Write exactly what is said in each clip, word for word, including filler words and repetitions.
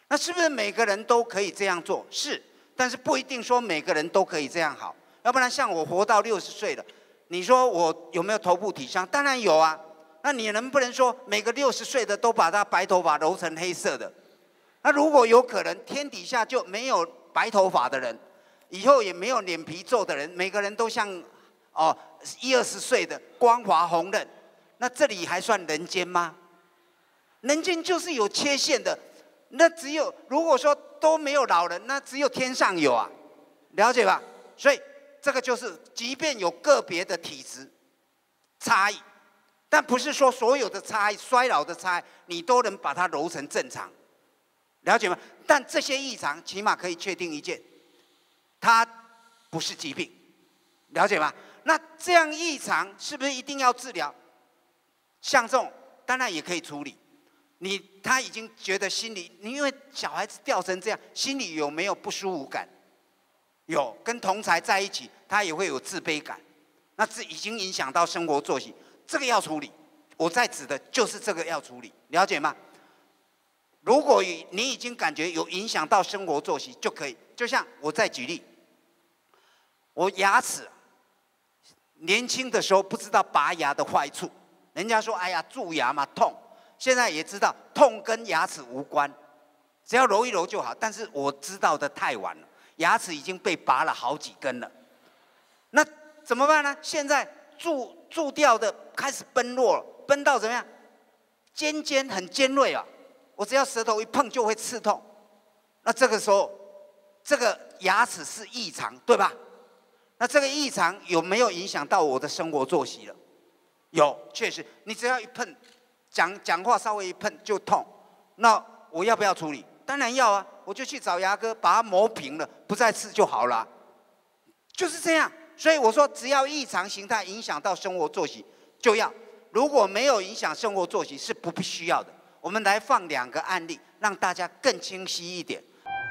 那是不是每个人都可以这样做？是，但是不一定说每个人都可以这样好。要不然像我活到六十岁了，你说我有没有头部体香？当然有啊。那你能不能说每个六十岁的都把他白头发揉成黑色的？那如果有可能，天底下就没有白头发的人，以后也没有脸皮皱的人，每个人都像哦一二十岁的光滑红润，那这里还算人间吗？人间就是有缺陷的，那只有如果说都没有老人，那只有天上有啊，了解吧？所以这个就是，即便有个别的体质差异，但不是说所有的差异、衰老的差异，你都能把它揉成正常，了解吗？但这些异常，起码可以确定一件，它不是疾病，了解吗？那这样异常是不是一定要治疗？像这种当然也可以处理。你他已经觉得心里，因为小孩子掉成这样，心里有没有不舒服感？有，跟同侪在一起，他也会有自卑感。那这已经影响到生活作息，这个要处理。我在指的就是这个要处理，了解吗？如果你已经感觉有影响到生活作息，就可以。就像我再举例，我牙齿年轻的时候不知道拔牙的坏处，人家说哎呀蛀牙嘛痛。现在也知道痛跟牙齿无关，只要揉一揉就好。但是我知道的太晚了，牙齿已经被拔了好几根了。那怎么办呢？现在蛀蛀掉的开始崩落了，崩到怎么样？尖尖很尖锐啊！我只要舌头一碰就会刺痛。那这个时候，这个牙齿是异常，对吧？那这个异常有没有影响到我的生活作息了？有，确实，你只要一碰。讲讲话稍微一碰就痛，那我要不要处理？当然要啊，我就去找牙科把它磨平了，不再吃就好了，就是这样。所以我说，只要异常形态影响到生活作息，就要；如果没有影响生活作息，是不必须要的。我们来放两个案例，让大家更清晰一点。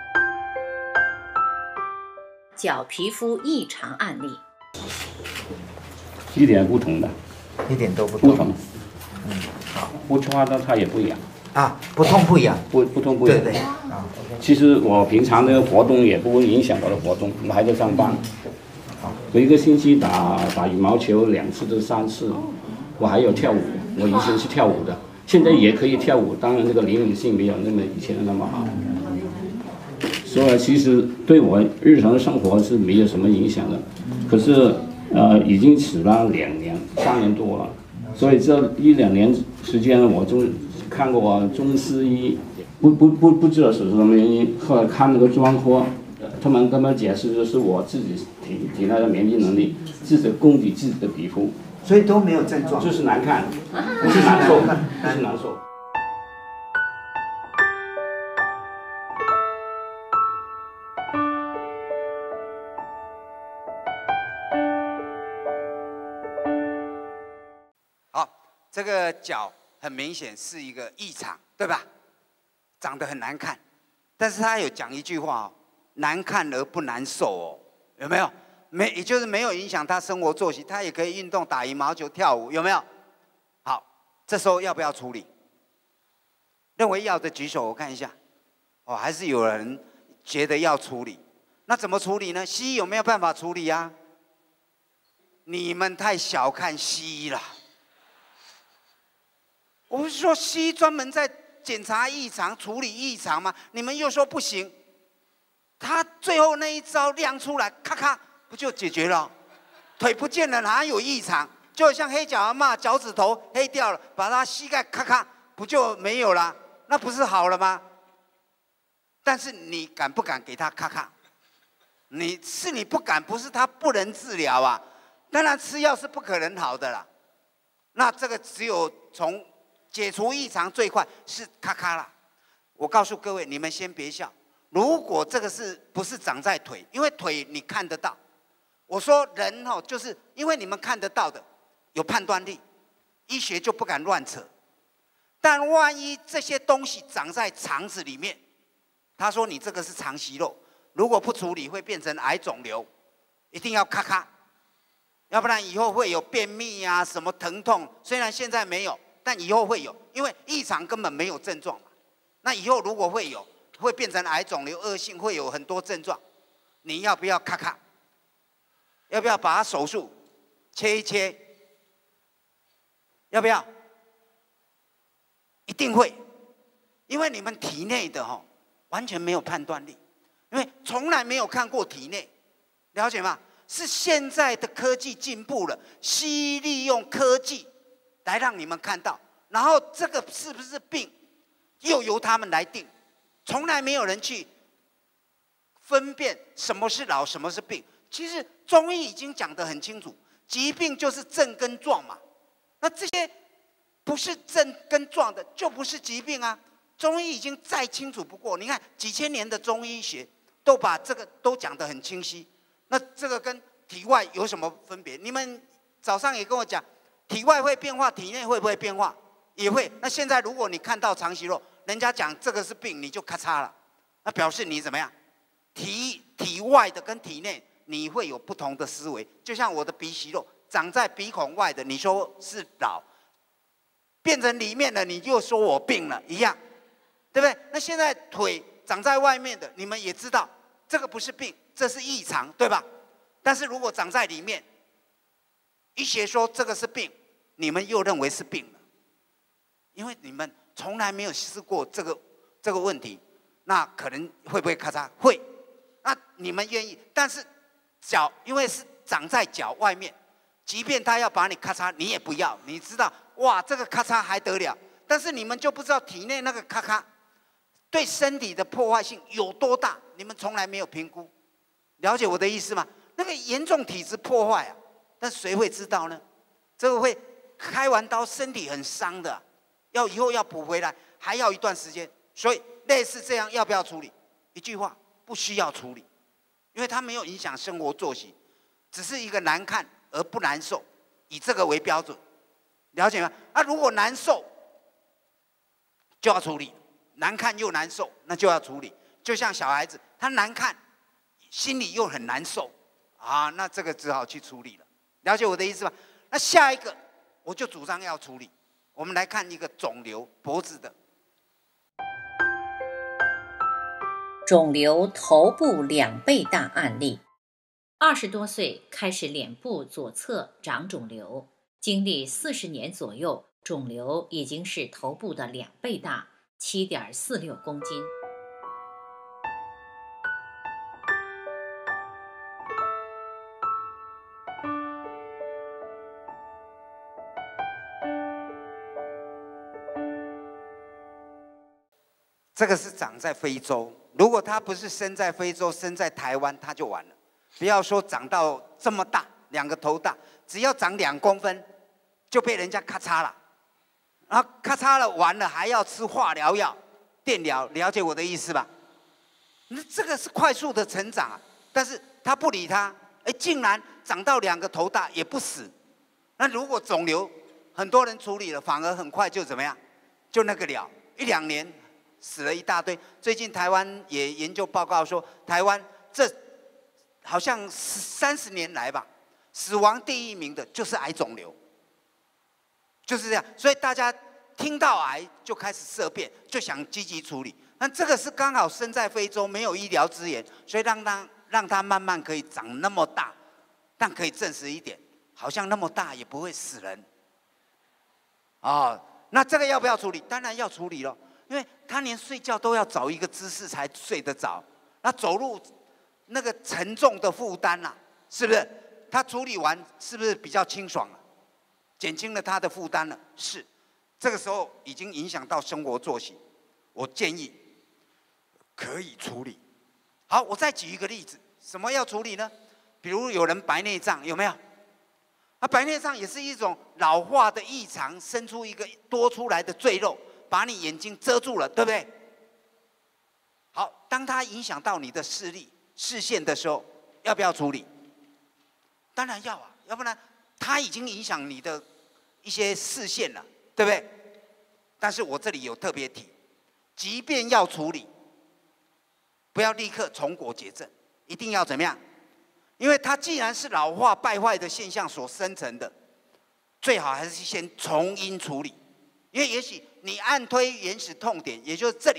脚皮肤异常案例， 一点不同的， 一点都不同。 不同。嗯，好，不抓到它也不痒啊，不痛不痒， 不不痛不痒。 对对啊。 其实我平常的活动也不会影响我的活动，我还在上班。好，我一个星期打打羽毛球两次到三次，我还有跳舞，我以前是跳舞的，现在也可以跳舞，当然这个灵敏性没有那么以前那么好。所以其实对我日常的生活是没有什么影响的，可是呃已经死了两年三年多了。所以这一两年时间，我就看过中西医，不不不不知道是什么原因。后来看那个专科，他们跟我解释就是我自己体体内的免疫能力，自己攻击自己的皮肤， 所以都没有症状， 就是难看，不是难受，不是难受。 这个脚很明显是一个异常，对吧？长得很难看，但是他有讲一句话哦，难看而不难受哦，有没有？没，也就是没有影响他生活作息，他也可以运动、打羽毛球、跳舞，有没有？好，这时候要不要处理？认为要的举手，我看一下。哦，还是有人觉得要处理。那怎么处理呢？西医有没有办法处理啊？你们太小看西医了。我不是说西医专门在检查异常、处理异常吗？你们又说不行，他最后那一招亮出来，咔咔，不就解决了？腿不见了，哪有异常？就好像黑脚阿嬷脚趾头黑掉了，把他膝盖咔咔，不就没有了？那不是好了吗？但是你敢不敢给他咔咔？你是你不敢，不是他不能治疗啊。当然吃药是不可能好的啦。那这个只有从解除异常最快是咔咔啦。我告诉各位，你们先别笑。如果这个是不是长在腿？因为腿你看得到。我说人哦，就是因为你们看得到的，有判断力，医学就不敢乱扯。但万一这些东西长在肠子里面，他说你这个是肠息肉，如果不处理会变成癌肿瘤，一定要咔咔，要不然以后会有便秘啊，什么疼痛，虽然现在没有。但以后会有，因为异常根本没有症状嘛。那以后如果会有， 会变成癌肿瘤，恶性会有很多症状，你要不要咔咔？要不要把它手术切一切？要不要？一定会，因为你们体内的哦，完全没有判断力，因为从来没有看过体内，了解吗？是现在的科技进步了，西医利用科技来让你们看到，然后这个是不是病，又由他们来定，从来没有人去分辨什么是老，什么是病。其实中医已经讲得很清楚，疾病就是症跟状嘛，那这些不是症跟状的，就不是疾病啊。中医已经再清楚不过，你看几千年的中医学都把这个都讲得很清晰。那这个跟体外有什么分别？你们早上也跟我讲，体外会变化，体内会不会变化？也会。那现在如果你看到肠息肉，人家讲这个是病，你就咔嚓了，那表示你怎么样？体体外的跟体内你会有不同的思维。就像我的鼻息肉长在鼻孔外的，你说是老，变成里面的，你就说我病了一样，对不对？那现在腿长在外面的，你们也知道这个不是病。这是异常，对吧？但是如果长在里面，医学说这个是病，你们又认为是病了，因为你们从来没有试过这个这个问题，那可能会不会咔嚓？会。那你们愿意？但是脚因为是长在脚外面，即便他要把你咔嚓，你也不要。你知道，哇，这个咔嚓还得了？但是你们就不知道体内那个咔嚓对身体的破坏性有多大，你们从来没有评估。了解我的意思吗？那个严重体质破坏啊，但谁会知道呢？这个会开完刀，身体很伤的，要以后要补回来，还要一段时间。所以类似这样，要不要处理？一句话，不需要处理，因为它没有影响生活作息，只是一个难看而不难受，以这个为标准，了解吗？那、啊、如果难受，就要处理；难看又难受，那就要处理。就像小孩子，他难看。心里又很难受啊，那这个只好去处理了。了解我的意思吧？那下一个我就主张要处理。我们来看一个肿瘤脖子的肿瘤头部两倍大案例。二十多岁开始脸部左侧长肿瘤，经历四十年左右，肿瘤已经是头部的两倍大，七点四六公斤。 这个是长在非洲，如果它不是生在非洲，生在台湾，它就完了。不要说长到这么大，两个头大，只要长两公分，就被人家咔嚓了，然后咔嚓了，完了还要吃化疗药、电疗，了解我的意思吧？那这个是快速的成长啊，但是他不理他，哎，竟然长到两个头大也不死。那如果肿瘤很多人处理了，反而很快就怎么样？就那个了，一两年。死了一大堆。最近台湾也研究报告说，台湾这好像三十年来吧，死亡第一名的就是癌肿瘤，就是这样。所以大家听到癌就开始色变，就想积极处理。那这个是刚好生在非洲，没有医疗资源，所以让它让它慢慢可以长那么大。但可以证实一点，好像那么大也不会死人。哦，那这个要不要处理？当然要处理了。因为他连睡觉都要找一个姿势才睡得着，那走路那个沉重的负担啦，是不是？他处理完是不是比较清爽了？减轻了他的负担了？是。这个时候已经影响到生活作息，我建议可以处理。好，我再举一个例子，什么要处理呢？比如有人白内障，有没有？啊，白内障也是一种老化的异常，生出一个多出来的赘肉。把你眼睛遮住了，对不对？好，当它影响到你的视力、视线的时候，要不要处理？当然要啊，要不然它已经影响你的一些视线了，对不对？但是我这里有特别提，即便要处理，不要立刻从果结症，一定要怎么样？因为它既然是老化败坏的现象所生成的，最好还是先从因处理。因为也许你按推原始痛点，也就是这里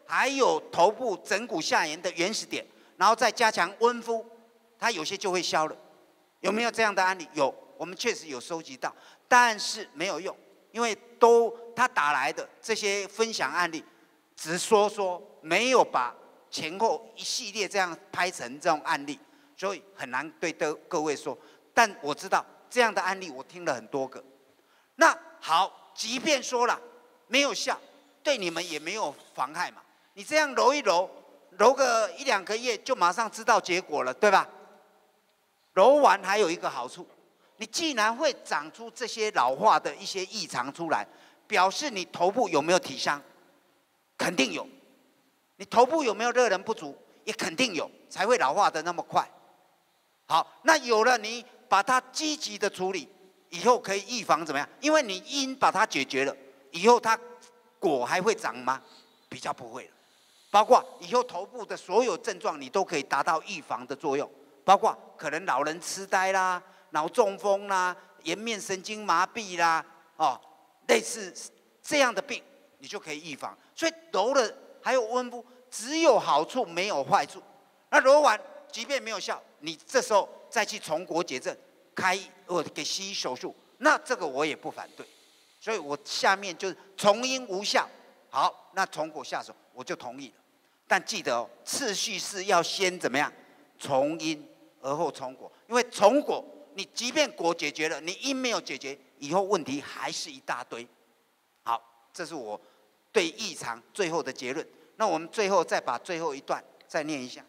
还有头部枕骨下沿的原始点，然后再加强温敷，它有些就会消了。有没有这样的案例？有，我们确实有收集到，但是没有用，因为都他打来的这些分享案例，只说说，没有把前后一系列这样拍成这种案例，所以很难对的各位说。但我知道这样的案例，我听了很多个。那好，即便说了没有效，对你们也没有妨害嘛。你这样揉一揉，揉个一两个月就马上知道结果了，对吧？揉完还有一个好处，你既然会长出这些老化的一些异常出来，表示你头部有没有体伤？肯定有。你头部有没有热能不足？也肯定有，才会老化的那么快。好，那有了你把它积极的处理，以后可以预防怎么样？因为你因把它解决了，以后它果还会长吗？比较不会了。包括以后头部的所有症状，你都可以达到预防的作用，包括可能老人痴呆啦、脑中风啦、颜面神经麻痹啦，哦，类似这样的病，你就可以预防。所以揉了还有温敷，只有好处没有坏处。那揉完即便没有效，你这时候再去重国解症，开或给西医手术，那这个我也不反对。所以我下面就是从因无效，好，那从果下手我就同意了。但记得哦，次序是要先怎么样？从因而后从果，因为从果你即便果解决了，你因没有解决，以后问题还是一大堆。好，这是我对异常最后的结论。那我们最后再把最后一段再念一下。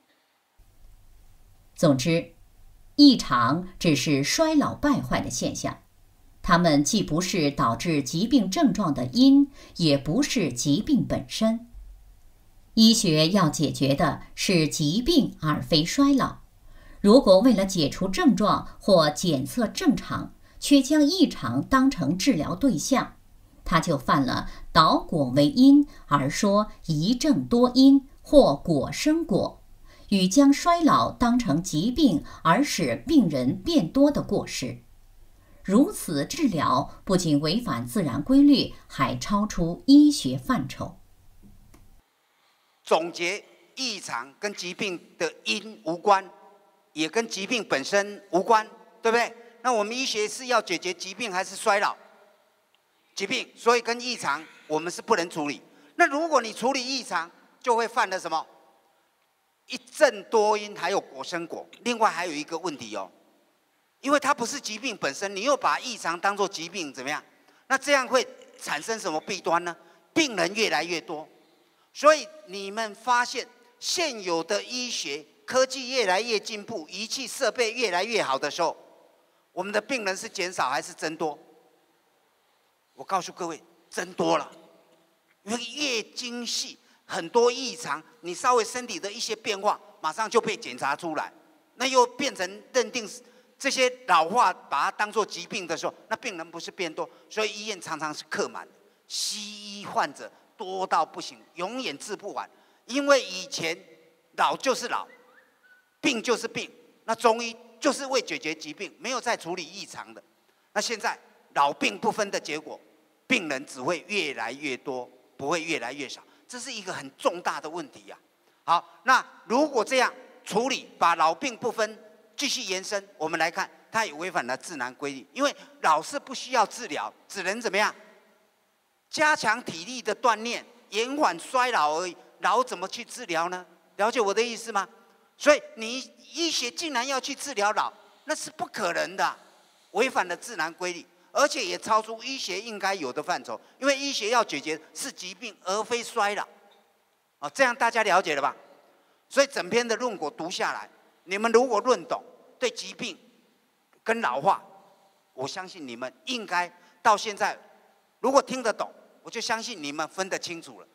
总之，异常只是衰老败坏的现象，它们既不是导致疾病症状的因，也不是疾病本身。医学要解决的是疾病，而非衰老。如果为了解除症状或检测正常，却将异常当成治疗对象，他就犯了倒果为因而说一症多因或果生果，与将衰老当成疾病而使病人变多的过失。如此治疗不仅违反自然规律，还超出医学范畴。 总结，异常跟疾病的因无关，也跟疾病本身无关，对不对？那我们医学是要解决疾病还是衰老？疾病，所以跟异常我们是不能处理。那如果你处理异常，就会犯了什么？一症多因，还有果生果。另外还有一个问题哦，因为它不是疾病本身，你又把异常当作疾病，怎么样？那这样会产生什么弊端呢？病人越来越多。所以你们发现现有的医学科技越来越进步，仪器设备越来越好的时候，我们的病人是减少还是增多？我告诉各位，增多了。因为越精细，很多异常，你稍微身体的一些变化，马上就被检查出来，那又变成认定这些老化，把它当作疾病的时候，那病人不是变多，所以医院常常是客满的，西医患者多到不行，永远治不完。因为以前老就是老，病就是病，那中医就是为解决疾病，没有再处理异常的。那现在老病不分的结果，病人只会越来越多，不会越来越少，这是一个很重大的问题呀、啊。好，那如果这样处理，把老病不分继续延伸，我们来看，它也违反了自然规律，因为老是不需要治疗，只能怎么样？加强体力的锻炼，延缓衰老而已。老怎么去治疗呢？了解我的意思吗？所以你医学竟然要去治疗老，那是不可能的，违反了自然规律，而且也超出医学应该有的范畴。因为医学要解决是疾病，而非衰老。哦，这样大家了解了吧？所以整篇的论果读下来，你们如果论懂，对疾病跟老化，我相信你们应该到现在，如果听得懂，我就相信你们分得清楚了。